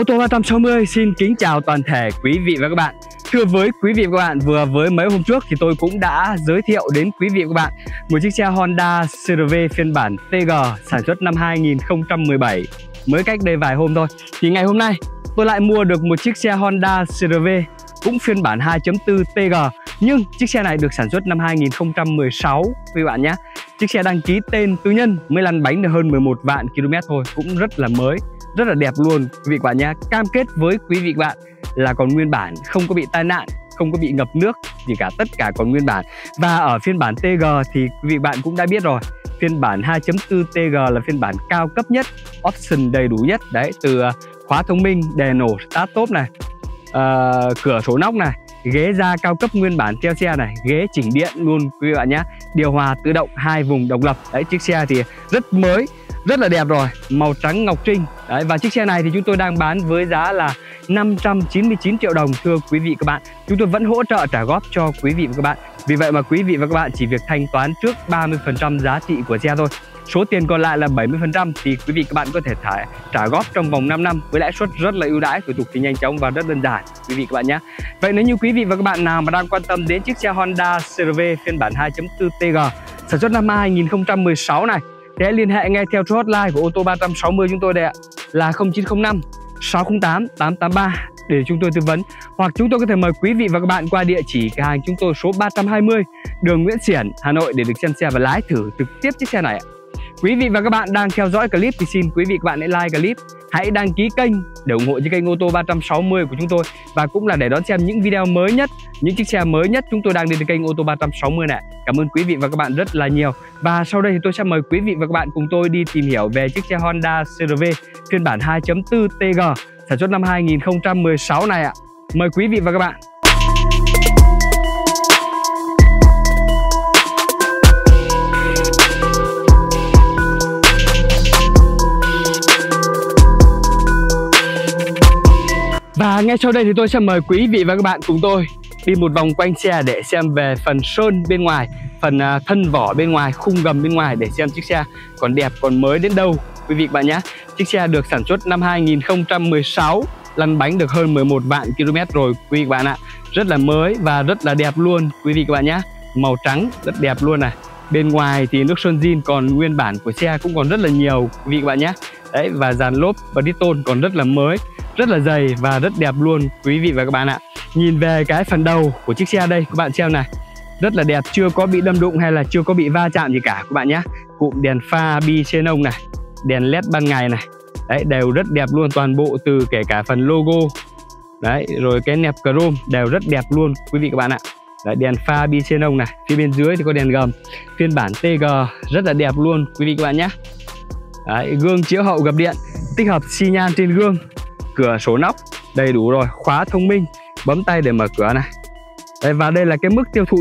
Ô tô 360 xin kính chào toàn thể quý vị và các bạn. Thưa với quý vị và các bạn, vừa với mấy hôm trước thì tôi cũng đã giới thiệu đến quý vị và các bạn một chiếc xe Honda CR-V phiên bản TG sản xuất năm 2017, mới cách đây vài hôm thôi. Thì ngày hôm nay tôi lại mua được một chiếc xe Honda CR-V cũng phiên bản 2.4 TG, nhưng chiếc xe này được sản xuất năm 2016 quý bạn nhé. Chiếc xe đăng ký tên tư nhân, mới lăn bánh được hơn 11 vạn km thôi, cũng rất là mới, rất là đẹp luôn quý vị các bạn nhé. Cam kết với quý vị các bạn là còn nguyên bản, không có bị tai nạn, không có bị ngập nước gì cả, tất cả còn nguyên bản. Và ở phiên bản TG thì quý vị bạn cũng đã biết rồi, phiên bản 2.4 TG là phiên bản cao cấp nhất, option đầy đủ nhất đấy, từ khóa thông minh, đèn nổ start top này, cửa sổ nóc này, ghế da cao cấp nguyên bản theo xe này, ghế chỉnh điện luôn quý vị bạn nhé, điều hòa tự động 2 vùng độc lập đấy. Chiếc xe thì rất mới, rất là đẹp rồi, màu trắng ngọc trinh đấy. Và chiếc xe này thì chúng tôi đang bán với giá là 599 triệu đồng thưa quý vị các bạn. Chúng tôi vẫn hỗ trợ trả góp cho quý vị và các bạn. Vì vậy mà quý vị và các bạn chỉ việc thanh toán trước 30% giá trị của xe thôi. Số tiền còn lại là 70% thì quý vị các bạn có thể trả góp trong vòng 5 năm với lãi suất rất là ưu đãi, thủ tục thì nhanh chóng và rất đơn giản quý vị các bạn nhé. Vậy nếu như quý vị và các bạn nào mà đang quan tâm đến chiếc xe Honda CR-V phiên bản 2.4 TG sản xuất năm 2016 này thì hãy liên hệ ngay theo số hotline của ô tô 360 chúng tôi đây ạ, là 0905 608 883 để chúng tôi tư vấn, hoặc chúng tôi có thể mời quý vị và các bạn qua địa chỉ cửa hàng chúng tôi số 320 đường Nguyễn Xiển, Hà Nội để được xem xe và lái thử trực tiếp chiếc xe này ạ. Quý vị và các bạn đang theo dõi clip thì xin quý vị các bạn hãy like clip, hãy đăng ký kênh để ủng hộ cho kênh ô tô 360 của chúng tôi, và cũng là để đón xem những video mới nhất, những chiếc xe mới nhất chúng tôi đang lên kênh ô tô 360 này. Cảm ơn quý vị và các bạn rất là nhiều. Và sau đây thì tôi sẽ mời quý vị và các bạn cùng tôi đi tìm hiểu về chiếc xe Honda CR-V phiên bản 2.4 TG sản xuất năm 2016 này ạ. Mời quý vị và các bạn. Và ngay sau đây thì tôi sẽ mời quý vị và các bạn cùng tôi đi một vòng quanh xe để xem về phần sơn bên ngoài, phần thân vỏ bên ngoài, khung gầm bên ngoài, để xem chiếc xe còn đẹp, còn mới đến đâu quý vị các bạn nhé. Chiếc xe được sản xuất năm 2016, lăn bánh được hơn 11 vạn km rồi quý vị các bạn ạ. Rất là mới và rất là đẹp luôn quý vị các bạn nhé. Màu trắng rất đẹp luôn này. Bên ngoài thì nước sơn zin còn nguyên bản của xe cũng còn rất là nhiều quý vị các bạn nhé. Đấy, và dàn lốp Bridgestone còn rất là mới, rất là dày và rất đẹp luôn quý vị và các bạn ạ. Nhìn về cái phần đầu của chiếc xe đây các bạn xem này, rất là đẹp, chưa có bị đâm đụng hay là chưa có bị va chạm gì cả các bạn nhé. Cụm đèn pha bi xenon này, đèn led ban ngày này, đấy đều rất đẹp luôn, toàn bộ từ kể cả phần logo đấy, rồi cái nẹp chrome đều rất đẹp luôn quý vị các bạn ạ. Đấy, đèn pha bi xenon này, phía bên dưới thì có đèn gầm phiên bản TG rất là đẹp luôn quý vị các bạn nhé. Đấy, gương chiếu hậu gập điện, tích hợp xi nhan trên gương, cửa sổ nóc đầy đủ rồi, khóa thông minh, bấm tay để mở cửa này. Đấy, và đây là cái mức tiêu thụ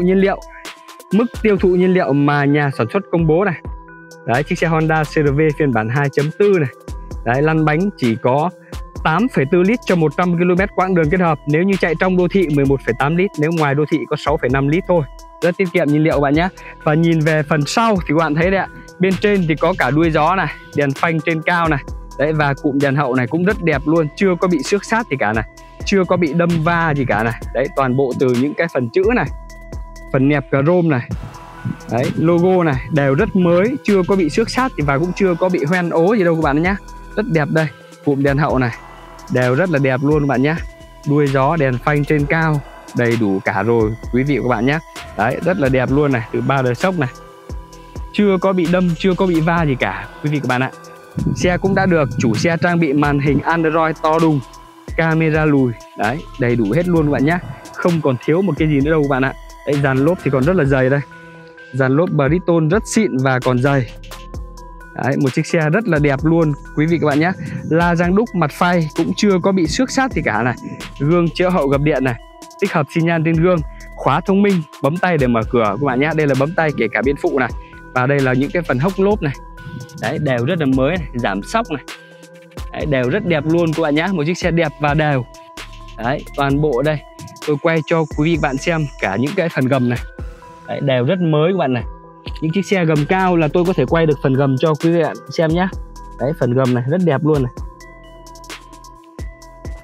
nhiên liệu mà nhà sản xuất công bố này. Đấy, chiếc xe Honda CR-V phiên bản 2.4 này. Đấy, lăn bánh chỉ có 8,4 lít cho 100 km quãng đường kết hợp. Nếu như chạy trong đô thị 11,8 lít, nếu ngoài đô thị có 6,5 lít thôi. Rất tiết kiệm nhiên liệu bạn nhé. Và nhìn về phần sau thì các bạn thấy đấy ạ, bên trên thì có cả đuôi gió này, đèn phanh trên cao này. Đấy, và cụm đèn hậu này cũng rất đẹp luôn, chưa có bị xước sát gì cả này, chưa có bị đâm va gì cả này. Đấy, toàn bộ từ những cái phần chữ này, phần nẹp chrome này, đấy, logo này đều rất mới, chưa có bị xước sát và cũng chưa có bị hoen ố gì đâu các bạn nhé. Rất đẹp đây, cụm đèn hậu này đều rất là đẹp luôn các bạn nhé. Đuôi gió, đèn phanh trên cao đầy đủ cả rồi quý vị và các bạn nhé. Đấy, rất là đẹp luôn này, từ 3 đời sốc này, chưa có bị đâm, chưa có bị va gì cả quý vị các bạn ạ. Xe cũng đã được chủ xe trang bị màn hình Android to đùng, camera lùi, đấy, đầy đủ hết luôn các bạn nhé. Không còn thiếu một cái gì nữa đâu các bạn ạ. Đấy, dàn lốp thì còn rất là dày đây, dàn lốp Bridgestone rất xịn và còn dày. Đấy, một chiếc xe rất là đẹp luôn quý vị các bạn nhé. La răng đúc, mặt phay cũng chưa có bị xước sát gì cả này. Gương chiếu hậu gập điện này, tích hợp xi nhan trên gương, khóa thông minh, bấm tay để mở cửa các bạn nhé. Đây là bấm tay kể cả bên phụ này. Và đây là những cái phần hốc lốp này. Đấy, đều rất là mới này, giảm sóc này. Đấy, đều rất đẹp luôn các bạn nhé. Một chiếc xe đẹp và đều. Đấy, toàn bộ đây tôi quay cho quý vị các bạn xem cả những cái phần gầm này. Đấy, đều rất mới các bạn này. Những chiếc xe gầm cao là tôi có thể quay được phần gầm cho quý vị bạn xem nhé. Đấy, phần gầm này rất đẹp luôn này.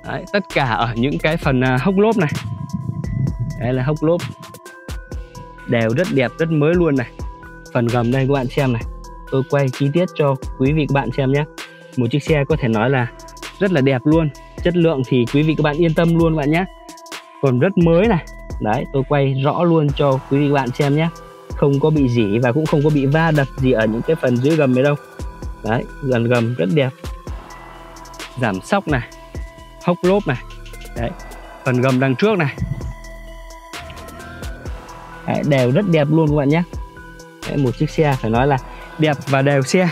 Đấy, tất cả ở những cái phần hốc lốp này. Đây là hốc lốp, đều rất đẹp, rất mới luôn này. Phần gầm đây các bạn xem này, tôi quay chi tiết cho quý vị các bạn xem nhé. Một chiếc xe có thể nói là rất là đẹp luôn. Chất lượng thì quý vị các bạn yên tâm luôn bạn nhé. Còn rất mới này. Đấy, tôi quay rõ luôn cho quý vị các bạn xem nhé. Không có bị rỉ và cũng không có bị va đập gì ở những cái phần dưới gầm này đâu. Đấy, gần gầm rất đẹp. Giảm xóc này, hốc lốp này. Đấy, phần gầm đằng trước này. Đấy, đều rất đẹp luôn các bạn nhé. Đấy, một chiếc xe phải nói là đẹp và đều xe.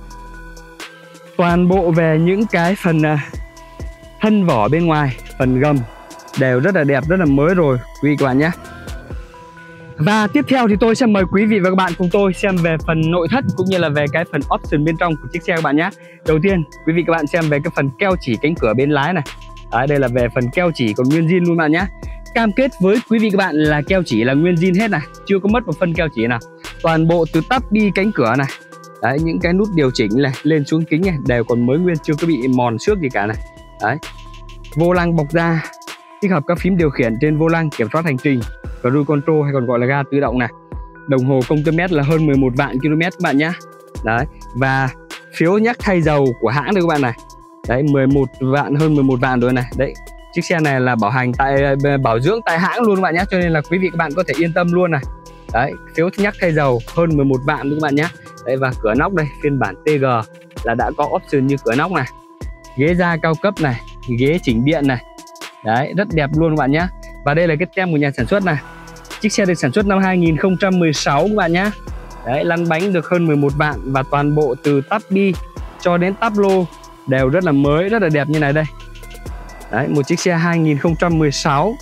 Toàn bộ về những cái phần thân vỏ bên ngoài, phần gầm đều rất là đẹp, rất là mới rồi quý vị các bạn nhé. Và tiếp theo thì tôi sẽ mời quý vị và các bạn cùng tôi xem về phần nội thất cũng như là về cái phần option bên trong của chiếc xe các bạn nhé. Đầu tiên quý vị các bạn xem về cái phần keo chỉ cánh cửa bên lái này. Đấy, đây là về phần keo chỉ còn nguyên zin luôn bạn nhé. Cam kết với quý vị các bạn là keo chỉ là nguyên zin hết này, chưa có mất một phân keo chỉ nào. Toàn bộ từ tắp bi cánh cửa này. Đấy, những cái nút điều chỉnh này, lên xuống kính này đều còn mới nguyên, chưa có bị mòn xước gì cả này. Đấy. Vô lăng bọc da, tích hợp các phím điều khiển trên vô lăng kiểm soát hành trình, cruise control hay còn gọi là ga tự động này. Đồng hồ công tơ mét là hơn 11 vạn km các bạn nhé. Đấy, và phiếu nhắc thay dầu của hãng đây các bạn này. Đấy, 11 vạn, hơn 11 vạn rồi này. Đấy, chiếc xe này là bảo dưỡng tại hãng luôn các bạn nhé, cho nên là quý vị các bạn có thể yên tâm luôn này. Đấy, phiếu nhắc thay dầu hơn 11 vạn các bạn nhé. Đấy, và cửa nóc đây phiên bản TG là đã có option như cửa nóc này, ghế da cao cấp này, ghế chỉnh điện này. Đấy, rất đẹp luôn các bạn nhé. Và đây là cái tem của nhà sản xuất này. Chiếc xe được sản xuất năm 2016 các bạn nhé. Đấy, lăn bánh được hơn 11 vạn và toàn bộ từ tắp bi cho đến tắp lô đều rất là mới, rất là đẹp như này đây. Đấy, một chiếc xe 2016.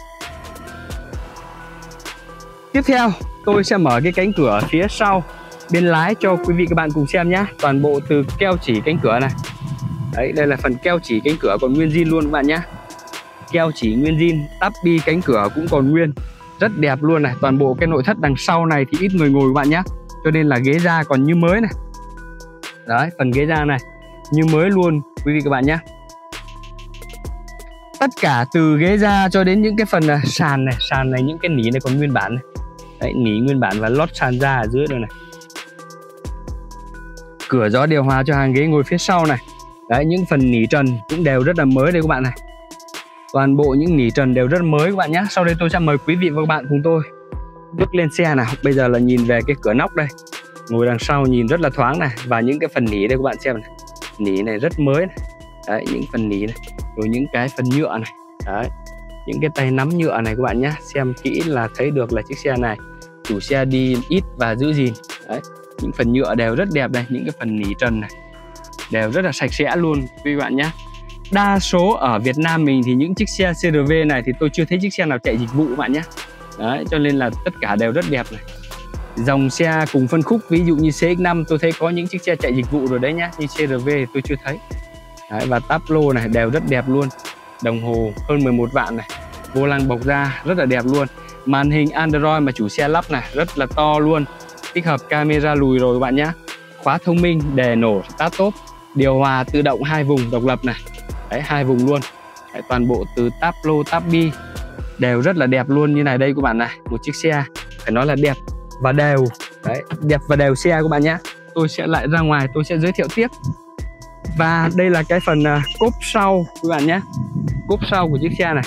Tiếp theo tôi sẽ mở cái cánh cửa phía sau bên lái cho quý vị các bạn cùng xem nhé. Toàn bộ từ keo chỉ cánh cửa này. Đấy, đây là phần keo chỉ cánh cửa còn nguyên zin luôn các bạn nhé. Keo chỉ nguyên zin, tắp bi cánh cửa cũng còn nguyên, rất đẹp luôn này. Toàn bộ cái nội thất đằng sau này thì ít người ngồi các bạn nhé, cho nên là ghế da còn như mới này. Đấy, phần ghế da này như mới luôn quý vị các bạn nhé. Tất cả từ ghế da cho đến những cái phần sàn này những cái nỉ này còn nguyên bản này. Đấy, nỉ nguyên bản và lót sàn da ở dưới đây này. Cửa gió điều hòa cho hàng ghế ngồi phía sau này. Đấy, những phần nỉ trần cũng đều rất là mới đây các bạn này. Toàn bộ những nỉ trần đều rất mới các bạn nhé. Sau đây tôi sẽ mời quý vị và các bạn cùng tôi bước lên xe nào. Bây giờ là nhìn về cái cửa nóc đây. Ngồi đằng sau nhìn rất là thoáng này. Và những cái phần nỉ đây các bạn xem này. Nỉ này rất mới này. Đấy, những phần nỉ này. Rồi những cái phần nhựa này. Đấy, những cái tay nắm nhựa này các bạn nhé. Xem kỹ là thấy được là chiếc xe này chủ xe đi ít và giữ gìn. Đấy, những phần nhựa đều rất đẹp này. Những cái phần nỉ trần này đều rất là sạch sẽ luôn quý bạn nhé. Đa số ở Việt Nam mình thì những chiếc xe CRV này thì tôi chưa thấy chiếc xe nào chạy dịch vụ các bạn nhé. Đấy, cho nên là tất cả đều rất đẹp này. Dòng xe cùng phân khúc ví dụ như CX-5 tôi thấy có những chiếc xe chạy dịch vụ rồi đấy nhá, như CRV thì tôi chưa thấy. Đấy, và táp lô này đều rất đẹp luôn. Đồng hồ hơn 11 vạn này. Vô lăng bọc da rất là đẹp luôn. Màn hình Android mà chủ xe lắp này rất là to luôn. Tích hợp camera lùi rồi các bạn nhé. Khóa thông minh, đề nổ, start top. Điều hòa tự động 2 vùng độc lập này. Đấy, 2 vùng luôn. Đấy, toàn bộ từ táp lô, táp bi đều rất là đẹp luôn như này đây các bạn này. Một chiếc xe phải nói là đẹp và đều. Đấy, đẹp và đều xe các bạn nhé. Tôi sẽ lại ra ngoài tôi sẽ giới thiệu tiếp. Và đây là cái phần cốp sau các bạn nhé. Cốp sau của chiếc xe này.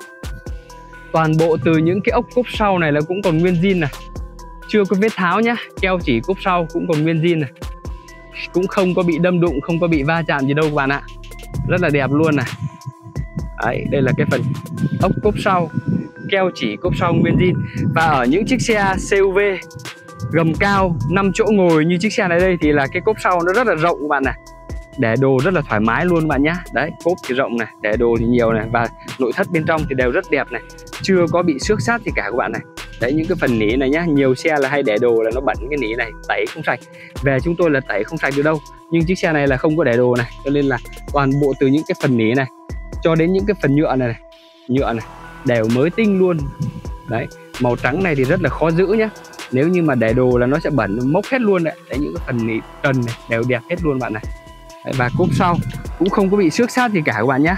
Toàn bộ từ những cái ốc cốp sau này là cũng còn nguyên zin này. Chưa có vết tháo nhá. Keo chỉ cốp sau cũng còn nguyên zin này. Cũng không có bị đâm đụng, không có bị va chạm gì đâu các bạn ạ. Rất là đẹp luôn này. Đấy, đây là cái phần ốc cốp sau, keo chỉ cốp sau nguyên zin. Và ở những chiếc xe CUV gầm cao 5 chỗ ngồi như chiếc xe này đây thì là cái cốp sau nó rất là rộng các bạn này. Để đồ rất là thoải mái luôn các bạn nhá. Đấy, cốp thì rộng này, để đồ thì nhiều này. Và nội thất bên trong thì đều rất đẹp này. Chưa có bị xước sát gì cả các bạn này. Đấy, những cái phần nỉ này nhá, nhiều xe là hay để đồ là nó bẩn cái nỉ này, tẩy không sạch. Về chúng tôi là tẩy không sạch được đâu. Nhưng chiếc xe này là không có để đồ này, cho nên là toàn bộ từ những cái phần nỉ này cho đến những cái phần nhựa này, nhựa này đều mới tinh luôn. Đấy, màu trắng này thì rất là khó giữ nhá. Nếu như mà để đồ là nó sẽ bẩn, nó mốc hết luôn đấy. Đấy, những cái phần nỉ trần này đều đẹp hết luôn bạn này. Đấy, và cốp sau cũng không có bị xước sát gì cả các bạn nhé.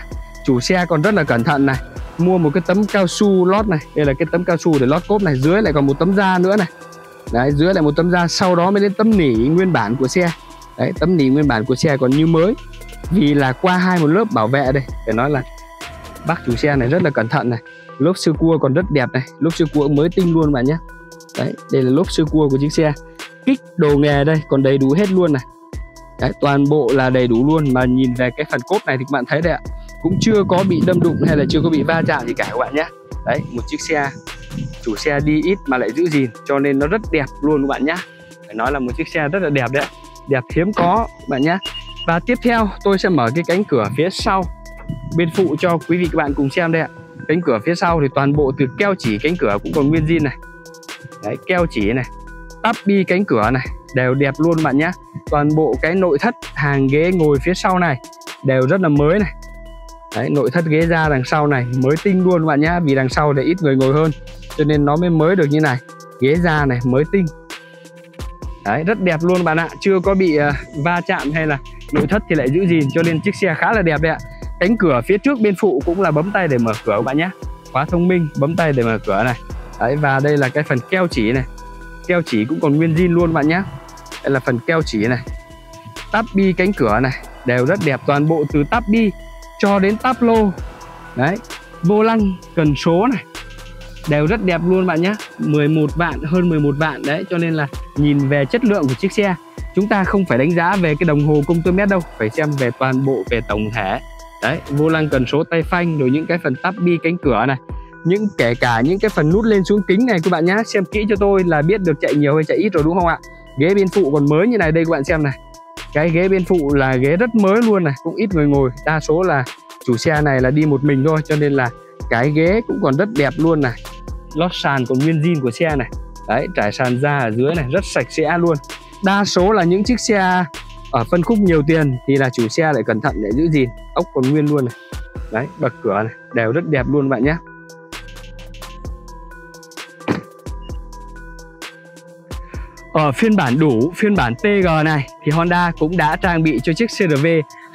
chủ xe còn rất là cẩn thận này, mua một cái tấm cao su lót này, đây là cái tấm cao su để lót cốp này, dưới lại còn một tấm da nữa này. Đấy, dưới lại một tấm da, sau đó mới đến tấm nỉ nguyên bản của xe. Đấy, tấm nỉ nguyên bản của xe còn như mới, vì là qua một lớp bảo vệ đây. Phải nói là bác chủ xe này rất là cẩn thận này. Lốp sơ cua còn rất đẹp này, lốp sơ cua mới tinh luôn bạn nhé. Đấy, đây là lốp sơ cua của chiếc xe. Kích đồ nghề đây còn đầy đủ hết luôn này. Đấy, toàn bộ là đầy đủ luôn. Mà nhìn về cái phần cốp này thì các bạn thấy đây ạ, cũng chưa có bị đâm đụng hay là chưa có bị va chạm gì cả các bạn nhé. Đấy, một chiếc xe chủ xe đi ít mà lại giữ gìn, cho nên nó rất đẹp luôn các bạn nhé. Phải nói là một chiếc xe rất là đẹp đấy, đẹp hiếm có các bạn nhé. Và tiếp theo tôi sẽ mở cái cánh cửa phía sau bên phụ cho quý vị các bạn cùng xem đây ạ. Cánh cửa phía sau thì toàn bộ từ keo chỉ cánh cửa cũng còn nguyên zin này. Đấy, keo chỉ này, tắp bi cánh cửa này đều đẹp luôn các bạn nhé. Toàn bộ cái nội thất hàng ghế ngồi phía sau này đều rất là mới này. Đấy, nội thất ghế da đằng sau này mới tinh luôn các bạn nhé, vì đằng sau thì ít người ngồi hơn cho nên nó mới được như này. Ghế da này mới tinh. Đấy, rất đẹp luôn bạn ạ, chưa có bị va chạm hay là nội thất thì lại giữ gìn, cho nên chiếc xe khá là đẹp đấy ạ. Cánh cửa phía trước bên phụ cũng là bấm tay để mở cửa các bạn nhé, khóa thông minh, bấm tay để mở cửa này. Đấy, và đây là cái phần keo chỉ này, keo chỉ cũng còn nguyên zin luôn bạn nhé. Đây là phần keo chỉ này, tắp bi cánh cửa này đều rất đẹp, toàn bộ từ tắp bi cho đến táp lô. Đấy, vô lăng cần số này đều rất đẹp luôn bạn nhé. 11 vạn, hơn 11 vạn đấy, cho nên là nhìn về chất lượng của chiếc xe chúng ta không phải đánh giá về cái đồng hồ công tơ mét đâu, phải xem về toàn bộ, về tổng thể. Đấy, vô lăng cần số, tay phanh, rồi những cái phần tắp bi cánh cửa này, kể cả những cái phần nút lên xuống kính này các bạn nhé, xem kỹ cho tôi là biết được chạy nhiều hay chạy ít rồi đúng không ạ. Ghế bên phụ còn mới như này đây các bạn xem này, cái ghế bên phụ là ghế rất mới luôn này, cũng ít người ngồi, đa số là chủ xe này là đi một mình thôi, cho nên là cái ghế cũng còn rất đẹp luôn này. Lót sàn còn nguyên zin của xe này. Đấy, trải sàn da ở dưới này rất sạch sẽ luôn. Đa số là những chiếc xe ở phân khúc nhiều tiền thì là chủ xe lại cẩn thận để giữ gìn, ốc còn nguyên luôn này. Đấy, bậc cửa này đều rất đẹp luôn bạn nhé. Ở phiên bản đủ, phiên bản TG này thì Honda cũng đã trang bị cho chiếc CR-V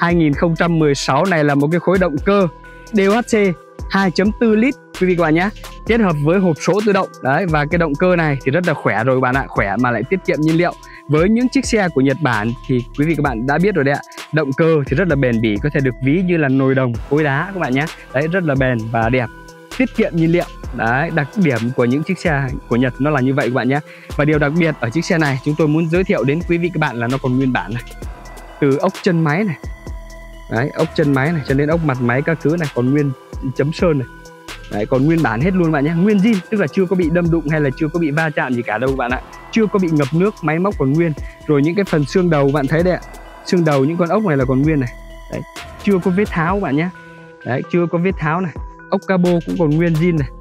2016 này là một cái khối động cơ DOHC 2.4 lít quý vị các bạn nhé, kết hợp với hộp số tự động. Đấy, và cái động cơ này thì rất là khỏe rồi các bạn ạ, khỏe mà lại tiết kiệm nhiên liệu. Với những chiếc xe của Nhật Bản thì quý vị các bạn đã biết rồi đấy ạ, động cơ thì rất là bền bỉ, có thể được ví như là nồi đồng khối đá các bạn nhé. Đấy, rất là bền và đẹp, tiết kiệm nhiên liệu. Đấy, đặc điểm của những chiếc xe của Nhật nó là như vậy các bạn nhé. Và điều đặc biệt ở chiếc xe này chúng tôi muốn giới thiệu đến quý vị các bạn là nó còn nguyên bản này, từ ốc chân máy này. Đấy, ốc chân máy này cho đến ốc mặt máy các thứ này còn nguyên chấm sơn này. Đấy, còn nguyên bản hết luôn bạn nhé, nguyên zin, tức là chưa có bị đâm đụng hay là chưa có bị va chạm gì cả đâu bạn ạ. Chưa có bị ngập nước, máy móc còn nguyên. Rồi những cái phần xương đầu bạn thấy đấy ạ, xương đầu những con ốc này là còn nguyên này. Đấy, chưa có vết tháo bạn nhé. Đấy, chưa có vết tháo này. Ốc cabo cũng còn nguyên zin này.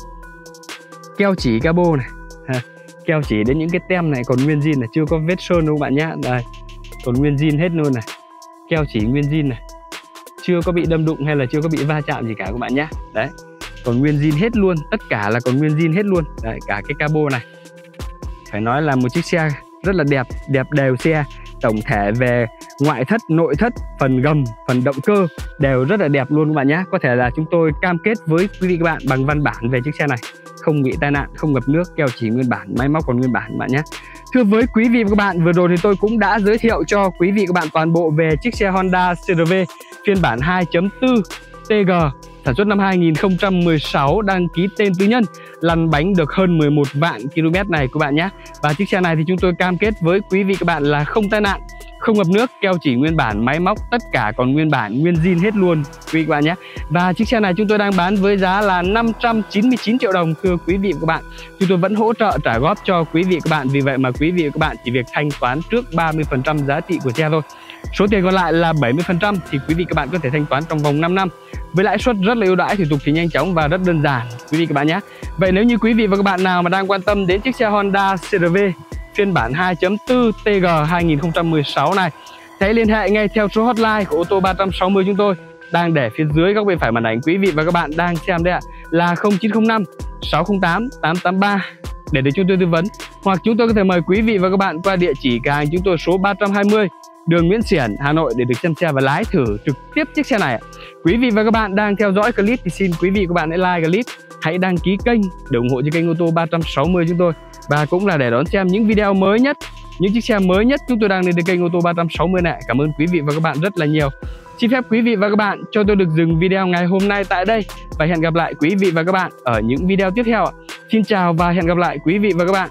Keo chỉ cabo này, keo chỉ đến những cái tem này còn nguyên zin này, chưa có vết sơn đâu bạn nhé. Đây, còn nguyên zin hết luôn này. Keo chỉ nguyên zin này, chưa có bị đâm đụng hay là chưa có bị va chạm gì cả các bạn nhé. Đấy, còn nguyên zin hết luôn, tất cả là còn nguyên zin hết luôn. Đấy, cả cái cabo này phải nói là một chiếc xe rất là đẹp, đẹp đều xe. Tổng thể về ngoại thất, nội thất, phần gầm, phần động cơ đều rất là đẹp luôn các bạn nhé. Có thể là chúng tôi cam kết với quý vị các bạn bằng văn bản về chiếc xe này không bị tai nạn, không ngập nước, keo chỉ nguyên bản, máy móc còn nguyên bản các bạn nhé. Thưa với quý vị và các bạn, vừa rồi thì tôi cũng đã giới thiệu cho quý vị các bạn toàn bộ về chiếc xe Honda CR-V phiên bản 2.4 TG sản xuất năm 2016, đăng ký tên tư nhân, lăn bánh được hơn 11 vạn km này các bạn nhé. Và chiếc xe này thì chúng tôi cam kết với quý vị các bạn là không tai nạn, không ngập nước, keo chỉ nguyên bản, máy móc tất cả còn nguyên bản, nguyên zin hết luôn quý vị các bạn nhé. Và chiếc xe này chúng tôi đang bán với giá là 599 triệu đồng thưa quý vị và các bạn. Chúng tôi vẫn hỗ trợ trả góp cho quý vị các bạn, vì vậy mà quý vị và các bạn chỉ việc thanh toán trước 30% giá trị của xe thôi. Số tiền còn lại là 70% thì quý vị các bạn có thể thanh toán trong vòng 5 năm với lãi suất rất là ưu đãi, thủ tục thì nhanh chóng và rất đơn giản quý vị các bạn nhé. Vậy nếu như quý vị và các bạn nào mà đang quan tâm đến chiếc xe Honda CR-V phiên bản 2.4 TG 2016 này, hãy liên hệ ngay theo số hotline của ô tô 360 chúng tôi đang để phía dưới góc bên phải màn ảnh quý vị và các bạn đang xem đấy ạ, là 0905 608 883 để chúng tôi tư vấn, hoặc chúng tôi có thể mời quý vị và các bạn qua địa chỉ cửa hàng chúng tôi số 320 đường Nguyễn Xiển, Hà Nội để được xem xe và lái thử trực tiếp chiếc xe này. Quý vị và các bạn đang theo dõi clip thì xin quý vị và các bạn hãy like clip, hãy đăng ký kênh để ủng hộ cho kênh ô tô 360 chúng tôi, và cũng là để đón xem những video mới nhất, những chiếc xe mới nhất chúng tôi đang lên trên kênh ô tô 360 này. Cảm ơn quý vị và các bạn rất là nhiều. Xin phép quý vị và các bạn cho tôi được dừng video ngày hôm nay tại đây và hẹn gặp lại quý vị và các bạn ở những video tiếp theo. Xin chào và hẹn gặp lại quý vị và các bạn.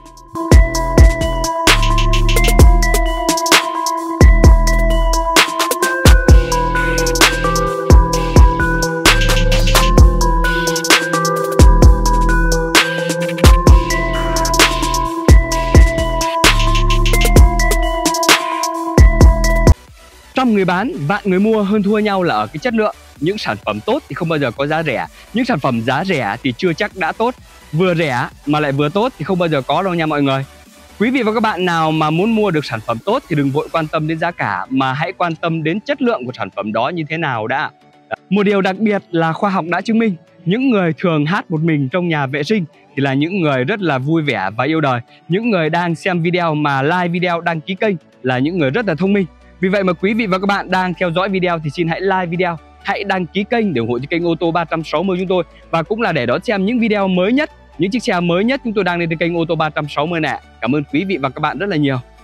Trăm người bán, vạn người mua, hơn thua nhau là ở cái chất lượng. Những sản phẩm tốt thì không bao giờ có giá rẻ. Những sản phẩm giá rẻ thì chưa chắc đã tốt. Vừa rẻ mà lại vừa tốt thì không bao giờ có đâu nha mọi người. Quý vị và các bạn nào mà muốn mua được sản phẩm tốt thì đừng vội quan tâm đến giá cả, mà hãy quan tâm đến chất lượng của sản phẩm đó như thế nào đã. Một điều đặc biệt là khoa học đã chứng minh, những người thường hát một mình trong nhà vệ sinh thì là những người rất là vui vẻ và yêu đời. Những người đang xem video mà like video, đăng ký kênh là những người rất là thông minh. Vì vậy mà quý vị và các bạn đang theo dõi video thì xin hãy like video, hãy đăng ký kênh để ủng hộ cho kênh ô tô 360 chúng tôi, và cũng là để đón xem những video mới nhất, những chiếc xe mới nhất chúng tôi đang lên trên kênh ô tô 360 này. Cảm ơn quý vị và các bạn rất là nhiều.